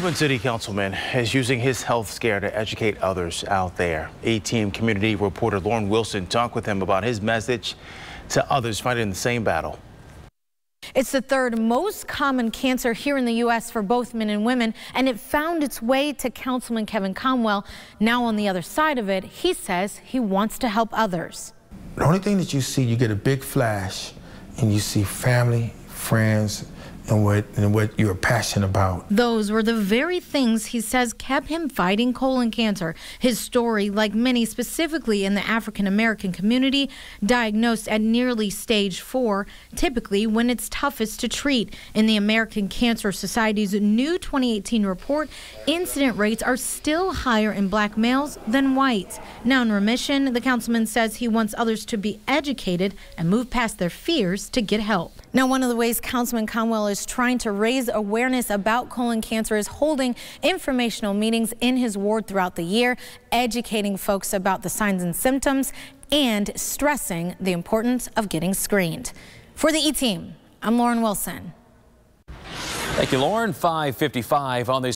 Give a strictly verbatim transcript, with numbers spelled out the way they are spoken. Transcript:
One city councilman is using his health scare to educate others out there. A-Team community reporter Lauren Wilson talked with him about his message to others fighting the same battle. It's the third most common cancer here in the U S for both men and women, and it found its way to Councilman Kevin Conwell. Now on the other side of it, he says he wants to help others. The only thing that you see, you get a big flash and you see family, friends, and what, and what you're passionate about. Those were the very things he says kept him fighting colon cancer. His story, like many specifically in the African American community, diagnosed at nearly stage four, typically when it's toughest to treat. In the American Cancer Society's new twenty eighteen report, incident rates are still higher in black males than whites. Now in remission, the councilman says he wants others to be educated and move past their fears to get help. Now, one of the ways Councilman Conwell is trying to raise awareness about colon cancer is holding informational meetings in his ward throughout the year, educating folks about the signs and symptoms and stressing the importance of getting screened. For the E-Team, I'm Lauren Wilson. Thank you, Lauren. five fifty-five on this